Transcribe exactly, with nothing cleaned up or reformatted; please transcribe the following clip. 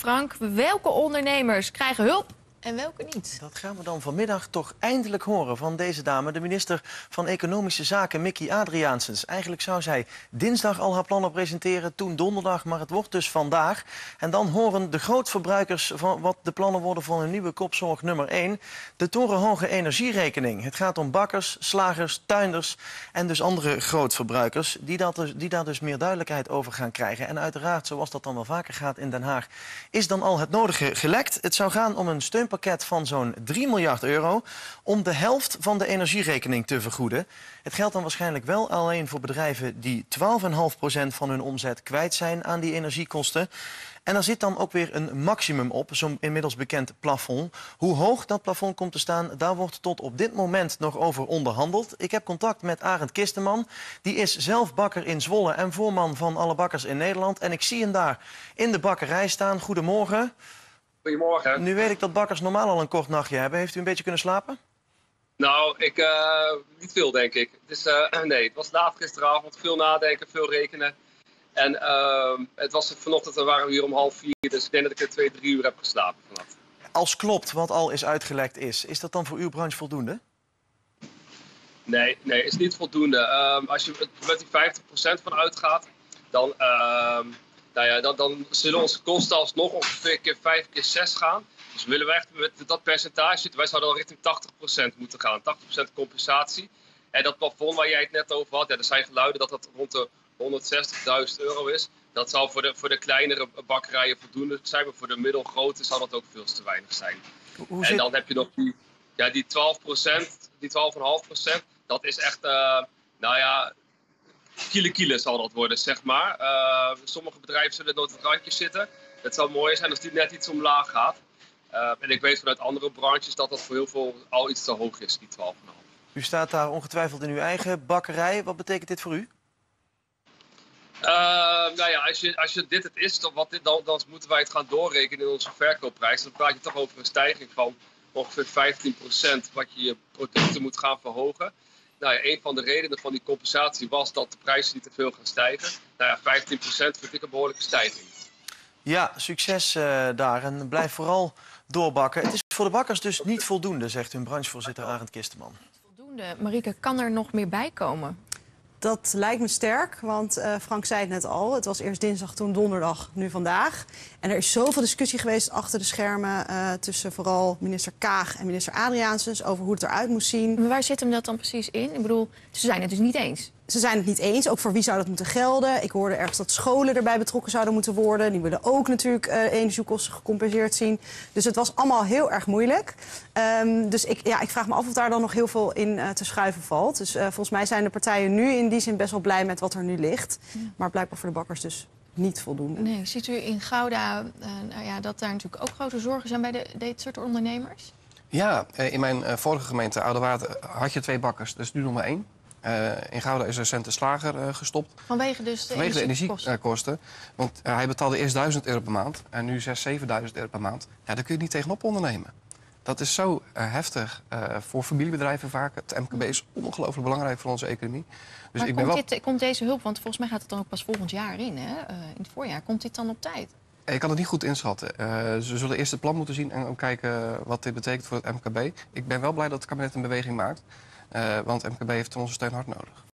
Frank. Welke ondernemers krijgen hulp en welke niet? Dat gaan we dan vanmiddag toch eindelijk horen van deze dame, de minister van Economische Zaken, Mickey Adriaansens. Eigenlijk zou zij dinsdag al haar plannen presenteren, toen donderdag, maar het wordt dus vandaag. En dan horen de grootverbruikers van wat de plannen worden van een nieuwe kopzorg nummer één. De torenhoge energierekening. Het gaat om bakkers, slagers, tuinders en dus andere grootverbruikers die, dat dus, die daar dus meer duidelijkheid over gaan krijgen. En uiteraard, zoals dat dan wel vaker gaat in Den Haag, is dan al het nodige gelekt. Het zou gaan om een steunpakket van zo'n drie miljard euro om de helft van de energierekening te vergoeden. Het geldt dan waarschijnlijk wel alleen voor bedrijven die twaalf komma vijf procent van hun omzet kwijt zijn aan die energiekosten. En er zit dan ook weer een maximum op, zo'n inmiddels bekend plafond. Hoe hoog dat plafond komt te staan, daar wordt tot op dit moment nog over onderhandeld. Ik heb contact met Arend Kisteman. Die is zelf bakker in Zwolle en voorman van alle bakkers in Nederland. En ik zie hem daar in de bakkerij staan. Goedemorgen. Goedemorgen. Nu weet ik dat bakkers normaal al een kort nachtje hebben. Heeft u een beetje kunnen slapen? Nou, ik, uh, niet veel denk ik. Het, is, uh, nee, het was laat gisteravond, veel nadenken, veel rekenen. En uh, het was vanochtend, dan waren we hier om half vier, dus ik denk dat ik er twee, drie uur heb geslapen vannacht. Als klopt wat al is uitgelekt is, is dat dan voor uw branche voldoende? Nee, nee, is niet voldoende. Uh, als je met die vijftig procent van uitgaat, dan, uh, nou ja, dan, dan zullen onze kosten alsnog ongeveer keer vijf, keer zes gaan. Dus we willen echt met dat percentage, wij zouden al richting tachtig procent moeten gaan, tachtig procent compensatie. En dat plafond waar jij het net over had, ja, er zijn geluiden dat dat rond de honderdzestigduizend euro is. Dat zal voor de, voor de kleinere bakkerijen voldoende zijn, maar voor de middelgrote zal dat ook veel te weinig zijn. Hoe en zit... dan heb je nog die, ja, die twaalf procent, die twaalf komma vijf procent, dat is echt, uh, nou ja, kiele kiele zal dat worden, zeg maar. Uh, sommige bedrijven zullen nooit op het randje zitten. Het zou mooi zijn als die net iets omlaag gaat. Uh, en ik weet vanuit andere branches dat dat voor heel veel al iets te hoog is, die twaalf komma vijf. U staat daar ongetwijfeld in uw eigen bakkerij. Wat betekent dit voor u? Uh, nou ja, als je, als je dit het is, dan, wat dit, dan, dan moeten wij het gaan doorrekenen in onze verkoopprijs. Dan praat je toch over een stijging van ongeveer vijftien procent wat je je producten moet gaan verhogen. Nou ja, een van de redenen van die compensatie was dat de prijzen niet te veel gaan stijgen. Nou ja, vijftien procent vind ik een behoorlijke stijging. Ja, succes uh, daar en blijf vooral doorbakken. Het is voor de bakkers dus niet voldoende, zegt hun branchevoorzitter Arend Kisteman. Voldoende. Marieke, kan er nog meer bij komen? Dat lijkt me sterk, want uh, Frank zei het net al. Het was eerst dinsdag, toen donderdag, nu vandaag. En er is zoveel discussie geweest achter de schermen uh, tussen vooral minister Kaag en minister Adriaansens over hoe het eruit moest zien. Maar waar zit hem dat dan precies in? Ik bedoel, ze zijn het dus niet eens. Ze zijn het niet eens, ook voor wie zou dat moeten gelden. Ik hoorde ergens dat scholen erbij betrokken zouden moeten worden. Die willen ook natuurlijk uh, energiekosten gecompenseerd zien. Dus het was allemaal heel erg moeilijk. Um, dus ik, ja, ik vraag me af of daar dan nog heel veel in uh, te schuiven valt. Dus uh, volgens mij zijn de partijen nu in die zin best wel blij met wat er nu ligt. Ja. Maar blijkbaar voor de bakkers dus niet voldoende. Nee, ziet u in Gouda uh, nou ja, dat daar natuurlijk ook grote zorgen zijn bij de, dit soort ondernemers? Ja, in mijn uh, vorige gemeente, Oudewater, had je twee bakkers. Dus nu nog maar één. Uh, in Gouda is recent de slager uh, gestopt. Vanwege dus de Vanwege energiekosten? de energiekosten. Want uh, hij betaalde eerst duizend euro per maand en nu zesduizend, zevenduizend euro per maand. Ja, daar kun je niet tegenop ondernemen. Dat is zo uh, heftig uh, voor familiebedrijven vaak. Het M K B is ongelooflijk belangrijk voor onze economie. Dus maar ik komt, ben wel... dit, komt deze hulp, want volgens mij gaat het dan ook pas volgend jaar in, hè? Uh, in het voorjaar. Komt dit dan op tijd? Ik kan het niet goed inschatten. Uh, ze zullen eerst het plan moeten zien en ook kijken wat dit betekent voor het M K B. Ik ben wel blij dat het kabinet een beweging maakt. Uh, want het M K B heeft onze steun hard nodig.